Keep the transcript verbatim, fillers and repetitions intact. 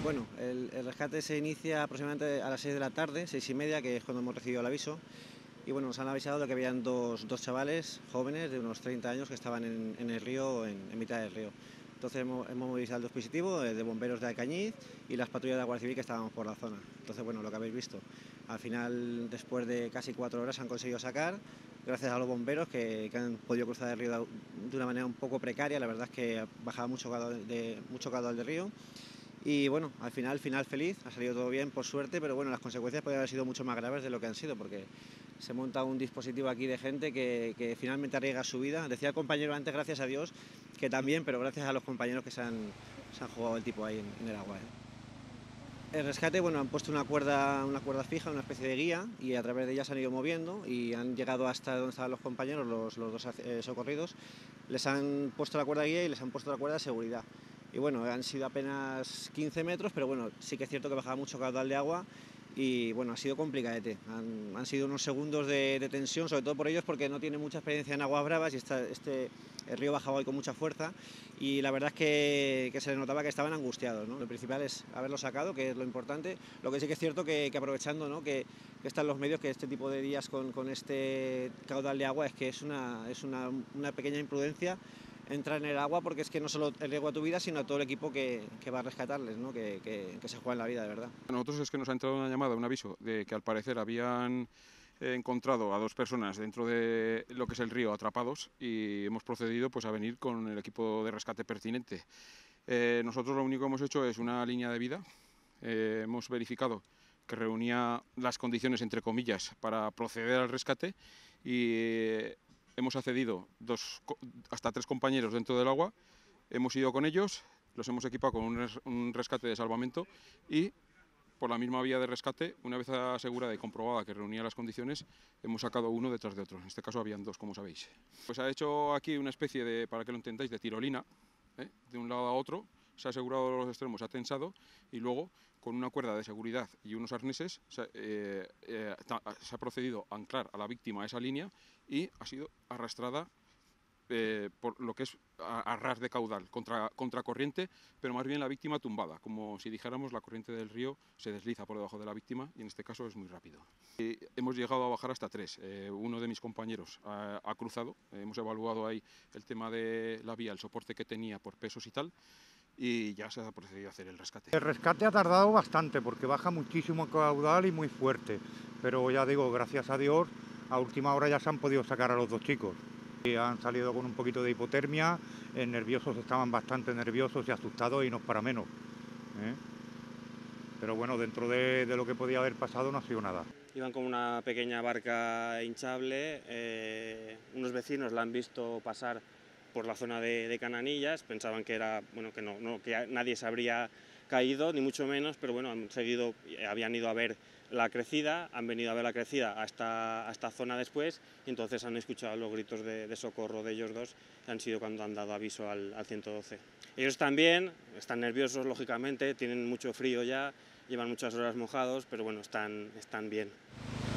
Bueno, el, el rescate se inicia aproximadamente a las seis de la tarde, seis y media, que es cuando hemos recibido el aviso. Y bueno, nos han avisado de que habían dos, dos chavales jóvenes de unos treinta años que estaban en, en el río, en, en mitad del río. Entonces hemos, hemos movilizado el dispositivo de bomberos de Alcañiz y las patrullas de la Guardia Civil que estábamos por la zona. Entonces, bueno, lo que habéis visto, al final, después de casi cuatro horas, han conseguido sacar, gracias a los bomberos que, que han podido cruzar el río de una manera un poco precaria. La verdad es que bajaba mucho caudal de, mucho caudal del río. Y bueno, al final, final feliz, ha salido todo bien por suerte, pero bueno, las consecuencias podrían haber sido mucho más graves de lo que han sido, porque se monta un dispositivo aquí de gente que, que finalmente arriesga su vida. Decía el compañero antes, gracias a Dios, que también, pero gracias a los compañeros que se han, se han jugado el tipo ahí en, en el agua. ¿eh? El rescate, bueno, han puesto una cuerda, una cuerda fija, una especie de guía, y a través de ella se han ido moviendo y han llegado hasta donde estaban los compañeros, los, los dos eh, socorridos. Les han puesto la cuerda guía y les han puesto la cuerda de seguridad. Y bueno, han sido apenas quince metros, pero bueno, sí que es cierto que bajaba mucho caudal de agua y bueno, ha sido complicadete. Han, han sido unos segundos de, de tensión, sobre todo por ellos porque no tienen mucha experiencia en aguas bravas y esta, este, el río bajaba hoy con mucha fuerza y la verdad es que, que se les notaba que estaban angustiados, ¿no? Lo principal es haberlo sacado, que es lo importante. Lo que sí que es cierto que, que aprovechando, ¿no? que, que están los medios, que este tipo de días con, con este caudal de agua es que es una, es una, una pequeña imprudencia entrar en el agua, porque es que no solo el riesgo a tu vida, sino a todo el equipo que, que va a rescatarles, ¿no? que, que, que se juega en la vida, de verdad. A nosotros es que nos ha entrado una llamada, un aviso, de que al parecer habían eh, encontrado a dos personas dentro de lo que es el río atrapados y hemos procedido pues, a venir con el equipo de rescate pertinente. Eh, nosotros lo único que hemos hecho es una línea de vida, eh, hemos verificado que reunía las condiciones, entre comillas, para proceder al rescate y eh, hemos accedido dos, hasta tres compañeros dentro del agua, hemos ido con ellos, los hemos equipado con un, res, un rescate de salvamento y por la misma vía de rescate, una vez asegurada y comprobada que reunía las condiciones, hemos sacado uno detrás de otro. En este caso habían dos, como sabéis. Pues ha hecho aquí una especie de, para que lo entendáis, de tirolina, ¿eh? de un lado a otro, se ha asegurado los extremos, se ha tensado y luego con una cuerda de seguridad y unos arneses se, eh, eh, se ha procedido a anclar a la víctima a esa línea y ha sido arrastrada Eh, por lo que es a, a ras de caudal, contra, contracorriente, pero más bien la víctima tumbada, como si dijéramos la corriente del río se desliza por debajo de la víctima y en este caso es muy rápido. Y hemos llegado a bajar hasta tres, eh, uno de mis compañeros ha, ha cruzado, eh, hemos evaluado ahí el tema de la vía, el soporte que tenía por pesos y tal, y ya se ha procedido a hacer el rescate. El rescate ha tardado bastante porque baja muchísimo caudal y muy fuerte, pero ya digo, gracias a Dios, a última hora ya se han podido sacar a los dos chicos. Y han salido con un poquito de hipotermia, eh, nerviosos, estaban bastante nerviosos y asustados y no es para menos. ¿eh? Pero bueno, dentro de, de lo que podía haber pasado no ha sido nada. Iban con una pequeña barca hinchable, eh, unos vecinos la han visto pasar por la zona de, de Cananillas, pensaban que era, bueno, que no, no, que nadie se habría caído, ni mucho menos, pero bueno, han seguido, habían ido a ver la crecida, han venido a ver la crecida a esta, a esta zona después y entonces han escuchado los gritos de, de socorro de ellos dos, que han sido cuando han dado aviso al, al ciento doce. Ellos también están nerviosos, lógicamente, tienen mucho frío ya, llevan muchas horas mojados, pero bueno, están, están bien.